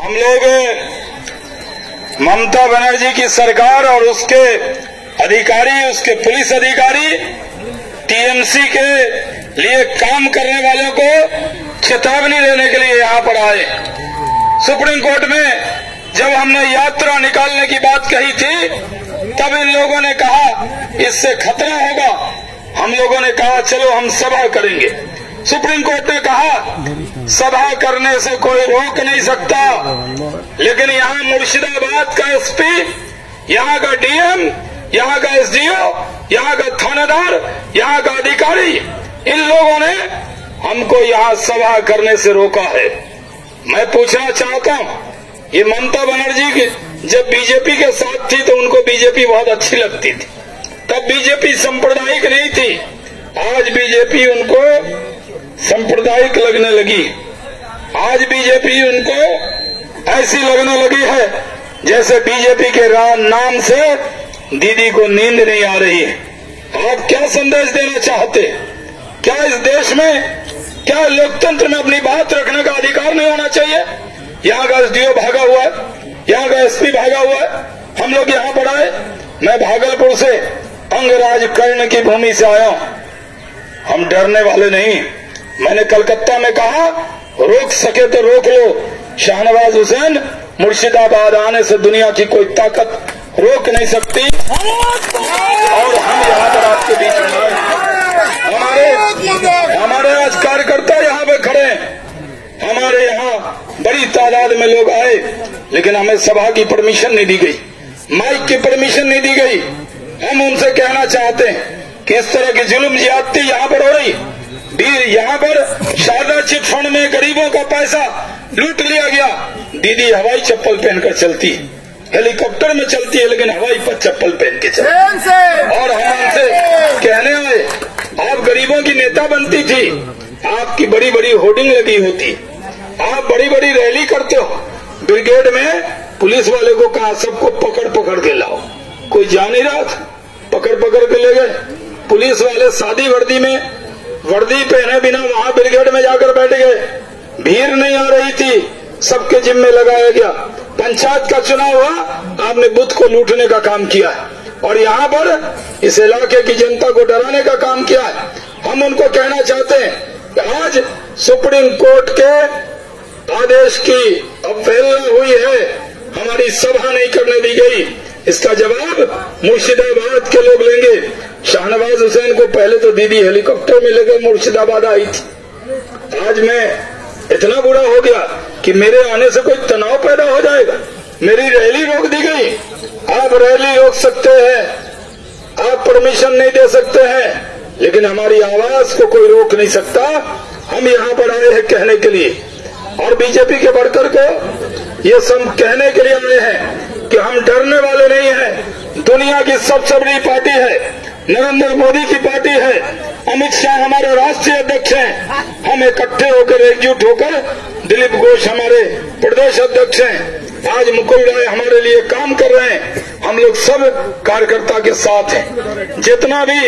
हम लोग ममता बनर्जी की सरकार और उसके अधिकारी, उसके पुलिस अधिकारी टीएमसी के लिए काम करने वालों को चेतावनी देने के लिए यहाँ पर आए। सुप्रीम कोर्ट में जब हमने यात्रा निकालने की बात कही थी तब इन लोगों ने कहा इससे खतरा होगा। हम लोगों ने कहा चलो हम सभा करेंगे। सुप्रीम कोर्ट ने कहा सभा करने से कोई रोक नहीं सकता, लेकिन यहाँ मुर्शिदाबाद का एसपी, यहाँ का डीएम, यहाँ का एसडीओ, यहाँ का थानेदार, यहाँ का अधिकारी, इन लोगों ने हमको यहाँ सभा करने से रोका है। मैं पूछना चाहता हूँ, ये ममता बनर्जी की जब बीजेपी के साथ थी तो उनको बीजेपी बहुत अच्छी लगती थी, तब बीजेपी सांप्रदायिक नहीं थी। आज बीजेपी उनको सांप्रदायिक लगने लगी। आज बीजेपी उनको ऐसी लगने लगी है जैसे बीजेपी के नाम से दीदी को नींद नहीं आ रही है। आप क्या संदेश देना चाहते? क्या इस देश में, क्या लोकतंत्र में अपनी बात रखने का अधिकार नहीं होना चाहिए? यहाँ का एसडीओ भागा हुआ है, यहाँ का एसपी भागा हुआ है, हम लोग यहाँ पर आए। मैं भागलपुर से अंगराज कर्ण की भूमि से आया हूँ। हम डरने वाले नहीं। मैंने कलकत्ता में कहा रोक सके तो रोक लो, शाहनवाज हुसैन मुर्शिदाबाद आने से दुनिया की कोई ताकत रोक नहीं सकती। और हम यहाँ पर आपके बीच में हमारे आज कार्यकर्ता यहाँ पे खड़े हैं। हमारे यहाँ बड़ी तादाद में लोग आए, लेकिन हमें सभा की परमिशन नहीं दी गई, माइक की परमिशन नहीं दी गई। हम उनसे कहना चाहते हैं कि इस तरह की जुल्म ज्यादती यहाँ पर हो रही। यहाँ पर शारदा चिट फंड में गरीबों का पैसा लूट लिया गया। दीदी हवाई चप्पल पहनकर चलती, हेलीकॉप्टर में चलती है, लेकिन हवाई पर चप्पल पहन के चलती। और हम उनसे कहने आए, आप गरीबों की नेता बनती थी, आपकी बड़ी बड़ी होर्डिंग लगी होती, आप बड़ी बड़ी रैली करते हो, ब्रिगेड में पुलिस वाले को कहा सबको पकड़ पकड़ के लाओ। कोई जा नहीं रहा था, पकड़ पकड़ के ले गए। पुलिस वाले सादी वर्दी में, वर्दी पहने बिना वहां ब्रिगेड में जाकर बैठ गए। भीड़ नहीं आ रही थी, सबके जिम्मे लगाया गया। पंचायत का चुनाव हुआ, आपने बुथ को लूटने का काम किया है और यहाँ पर इस इलाके की जनता को डराने का काम किया है। हम उनको कहना चाहते हैं कि आज सुप्रीम कोर्ट के आदेश की अवहेलना हुई है, हमारी सभा नहीं करने दी गई। इसका जवाब मुर्शिदाबाद के लोग लेंगे। शाहनवाज हुसैन को पहले तो दीदी हेलीकॉप्टर में लेकर मुर्शिदाबाद आई थी। आज मैं इतना बुरा हो गया कि मेरे आने से कोई तनाव पैदा हो जाएगा। मेरी रैली रोक दी गई। आप रैली रोक सकते हैं, आप परमिशन नहीं दे सकते हैं, लेकिन हमारी आवाज को कोई रोक नहीं सकता। हम यहाँ पर आए हैं कहने के लिए, और बीजेपी के वर्कर को ये सब कहने के लिए आए हैं कि हम डरने वाले नहीं हैं। दुनिया की सबसे बड़ी पार्टी है, नरेंद्र मोदी की पार्टी है, अमित शाह हमारे राष्ट्रीय अध्यक्ष हैं। हम इकट्ठे होकर, एकजुट होकर, दिलीप घोष हमारे प्रदेश अध्यक्ष हैं, आज मुकुल राय हमारे लिए काम कर रहे हैं। हम लोग सब कार्यकर्ता के साथ हैं। जितना भी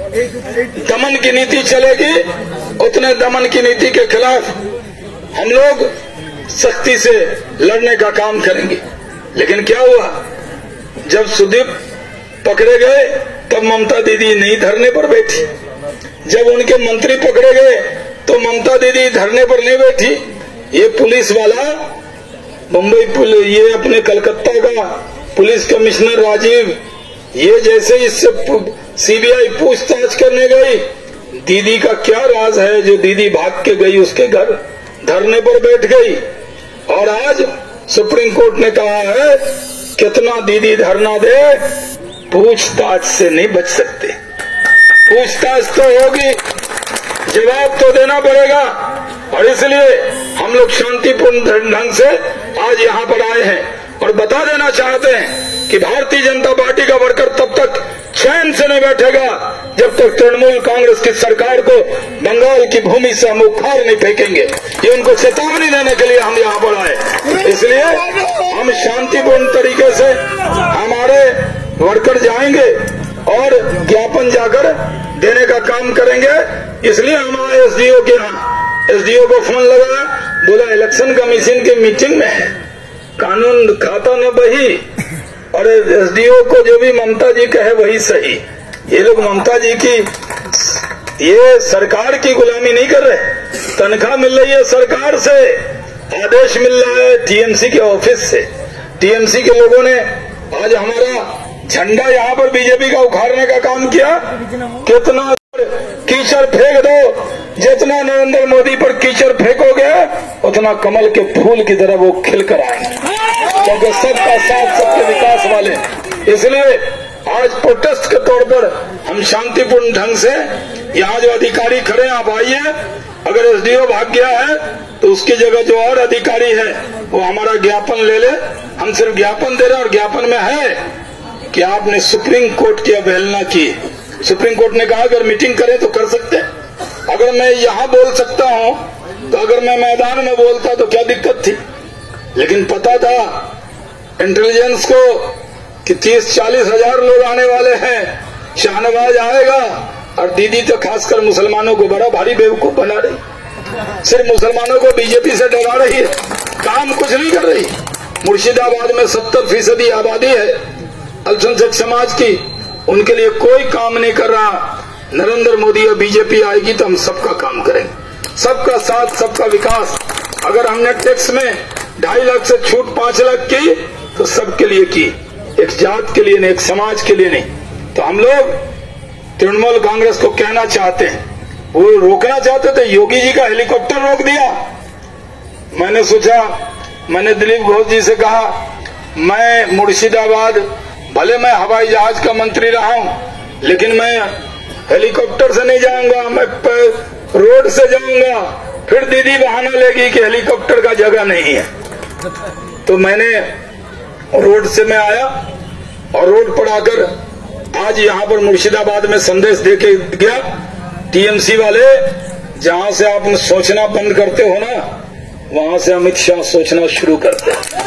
दमन की नीति चलेगी, उतने दमन की नीति के खिलाफ हम लोग सख्ती से लड़ने का काम करेंगे। लेकिन क्या हुआ, जब सुदीप पकड़े गए तब ममता दीदी नहीं धरने पर बैठी। जब उनके मंत्री पकड़े गए तो ममता दीदी धरने पर नहीं बैठी। ये पुलिस वाला मुंबई पुलिस, ये अपने कलकत्ता का पुलिस कमिश्नर राजीव, ये जैसे इससे सीबीआई पूछताछ करने गई, दीदी का क्या राज है जो दीदी भाग के गई उसके घर, धरने पर बैठ गई। और आज सुप्रीम कोर्ट ने कहा है कितना दीदी धरना दे, पूछताछ से नहीं बच सकते। पूछताछ तो होगी, जवाब तो देना पड़ेगा। और इसलिए हम लोग शांतिपूर्ण ढंग से आज यहाँ पर आए हैं और बता देना चाहते हैं कि भारतीय जनता पार्टी का वर्कर तब तक चैन से नहीं बैठेगा जब तक तृणमूल कांग्रेस की सरकार को बंगाल की भूमि से हम उखाड़ नहीं फेंकेंगे। ये उनको चेतावनी देने के लिए हम यहाँ पर आए। इसलिए हम शांतिपूर्ण तरीके से हमारे वर्कर जाएंगे और ज्ञापन जाकर देने का काम करेंगे। इसलिए हम आए एसडीओ के यहाँ। एसडीओ को फोन लगाया, बोला इलेक्शन कमीशन की मीटिंग में है, कानून खाता न बही, और एसडीओ को जो भी ममता जी कहे वही सही। ये लोग ममता जी की, ये सरकार की गुलामी नहीं कर रहे, तनख्वाह मिल रही है सरकार से, आदेश मिल रहा है टीएमसी के ऑफिस से। टीएमसी के लोगों ने आज हमारा झंडा यहाँ पर बीजेपी का उखाड़ने का काम किया। कितना कीचड़ फेंक दो, जितना नरेंद्र मोदी पर कीचड़ फेंकोगे उतना कमल के फूल की तरह वो खिलकर आएंगे, क्योंकि सबका साथ सबके विकास वाले। इसलिए आज प्रोटेस्ट के तौर पर हम शांतिपूर्ण ढंग से, यहाँ जो अधिकारी खड़े हैं आप आइए। अगर एसडीओ भाग गया है तो उसकी जगह जो और अधिकारी है वो हमारा ज्ञापन ले ले। हम सिर्फ ज्ञापन दे रहे हैं, और ज्ञापन में है कि आपने सुप्रीम कोर्ट की अवहेलना की। सुप्रीम कोर्ट ने कहा अगर मीटिंग करें तो कर सकते हैं। अगर मैं यहाँ बोल सकता हूँ तो अगर मैं मैदान में बोलता तो क्या दिक्कत थी, लेकिन पता था इंटेलिजेंस को कि 30-40 हजार लोग आने वाले हैं, शाहनवाज आएगा, और दीदी तो खासकर मुसलमानों को बड़ा भारी बेवकूफ बना रही, सिर्फ मुसलमानों को बीजेपी से डरा रही है, काम कुछ नहीं कर रही। मुर्शिदाबाद में 70% आबादी है अल्पसंख्यक समाज की, उनके लिए कोई काम नहीं कर रहा। नरेंद्र मोदी और बीजेपी आएगी तो हम सबका काम करेंगे, सबका साथ सबका विकास। अगर हमने टैक्स में 2.5 लाख से छूट 5 लाख की तो सबके लिए की, एक जात के लिए नहीं, एक समाज के लिए नहीं। तो हम लोग तृणमूल कांग्रेस को कहना चाहते हैं, वो रोकना चाहते थे, योगी जी का हेलीकॉप्टर रोक दिया। मैंने सोचा, मैंने दिलीप घोष जी से कहा मैं मुर्शिदाबाद, भले मैं हवाई जहाज का मंत्री रहा हूं, लेकिन मैं हेलीकॉप्टर से नहीं जाऊंगा, मैं रोड से जाऊंगा। फिर दीदी बहाना लेगी कि हेलीकॉप्टर का जगह नहीं है। तो मैंने रोड से मैं आया और रोड पर आकर आज यहाँ पर मुर्शिदाबाद में संदेश देके गया। टीएमसी वाले, जहां से आप सोचना बंद करते हो ना, वहां से अमित शाह सोचना शुरू करते हैं।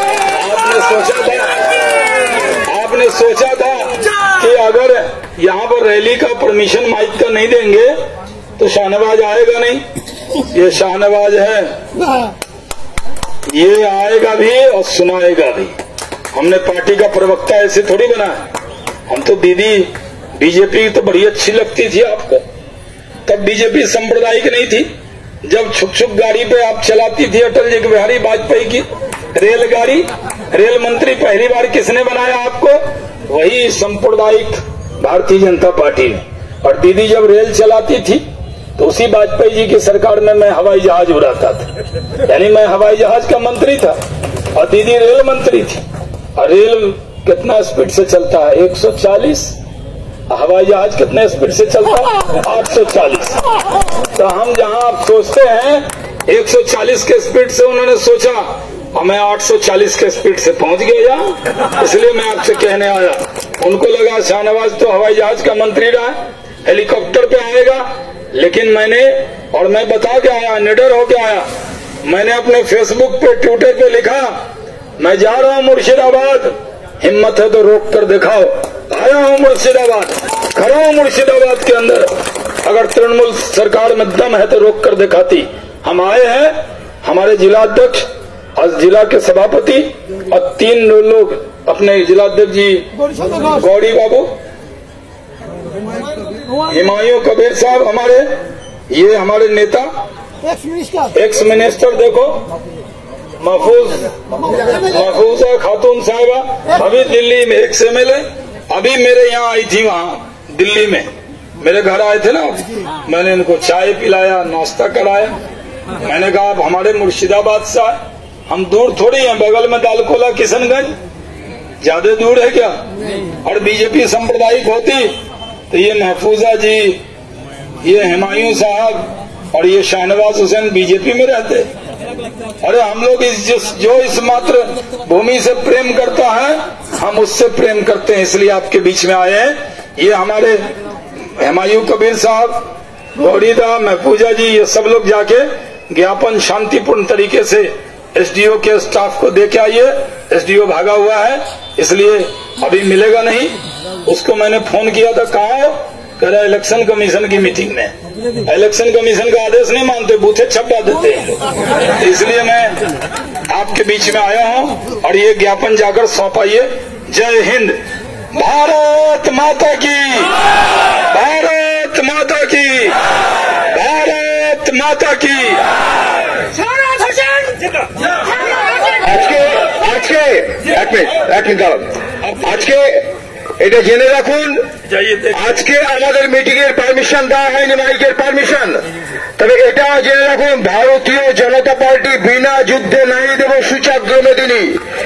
आपने सोचा था कि अगर यहाँ पर रैली का परमिशन माइक का नहीं देंगे तो शाहनवाज आएगा नहीं। ये शाहनवाज है, ये आएगा भी और सुनाएगा भी। हमने पार्टी का प्रवक्ता ऐसे थोड़ी बना है। हम तो दीदी बीजेपी तो बड़ी अच्छी लगती थी आपको, तब बीजेपी सांप्रदायिक नहीं थी। जब छुक छुक गाड़ी पे आप चलाती थी अटल जी बिहारी वाजपेयी की रेलगाड़ी, रेल मंत्री पहली बार किसने बनाया आपको? वही सांप्रदायिक भारतीय जनता पार्टी ने। और दीदी जब रेल चलाती थी तो उसी वाजपेयी जी की सरकार में मैं हवाई जहाज उड़ाता था, यानी मैं हवाई जहाज का मंत्री था और दीदी रेल मंत्री थी। और रेल कितना स्पीड से चलता है? 140। हवाई जहाज कितने स्पीड से चलता है? 840। तो हम जहां आप सोचते हैं 140 के स्पीड से, उन्होंने सोचा और मैं 840 के स्पीड से पहुंच गया। इसलिए मैं आपसे कहने आया, उनको लगा शाहनवाज तो हवाई जहाज का मंत्री रहा, हेलीकॉप्टर पे आएगा। लेकिन मैं बता के आया, निडर होके आया। मैंने अपने फेसबुक पे, ट्विटर पे लिखा, मैं जा रहा हूं मुर्शिदाबाद, हिम्मत है तो रोक कर दिखाओ। आया हूं मुर्शिदाबाद, खड़ा हूं मुर्शिदाबाद के अंदर। अगर तृणमूल सरकार में दम है तो रोक कर दिखाती। हम आए हैं, हमारे जिलाध्यक्ष और जिला के सभापति और 3 लोग, अपने जिलाध्यक्ष जी गौड़ी बाबू, हिमायू कबीर साहब, हमारे ये हमारे नेता, एक्स मिनिस्टर देखो महफूजा खातून साहिबा, अभी दिल्ली में एक्स MLA, अभी मेरे यहाँ आई थी, वहाँ दिल्ली में मेरे घर आए थे ना, मैंने इनको चाय पिलाया, नाश्ता कराया। मैंने कहा आप हमारे मुर्शिदाबाद से आए, हम दूर थोड़ी हैं, बगल में दालकोला किशनगंज, ज्यादा दूर है क्या? और बीजेपी सांप्रदायिक होती तो ये महफूजा जी, ये हिमायू साहब और ये शाहनवाज हुसैन बीजेपी में रहते। अरे हम लोग जो इस मात्र भूमि से प्रेम करता है, हम उससे प्रेम करते हैं, इसलिए आपके बीच में आए हैं। ये हमारे हिमायू कबीर साहब, गौरीदा, महफूजा जी, ये सब लोग जाके ज्ञापन शांतिपूर्ण तरीके से एसडीओ के स्टाफ को दे के आइए। एसडीओ भागा हुआ है, इसलिए अभी मिलेगा नहीं। उसको मैंने फोन किया था, कहाँ हो? कह रहा इलेक्शन कमीशन की मीटिंग में, इलेक्शन कमीशन का आदेश नहीं मानते, बूथे छपा देते हैं लोग। इसलिए मैं आपके बीच में आया हूं और ये ज्ञापन जाकर सौंपाइए। जय हिंद, भारत माता की, भारत माता की, भारत माता की। আজকে এটা জেনে রাখুন, আজকে আমাদের মিটিং এর পারমিশন দেওয়া হয়নি, মাইকের পারমিশন। তবে এটা জেনে রাখুন, ভারতীয় জনতা পার্টি বিনা যুদ্ধে নাই দেব সূচাগ্র মেদিনী।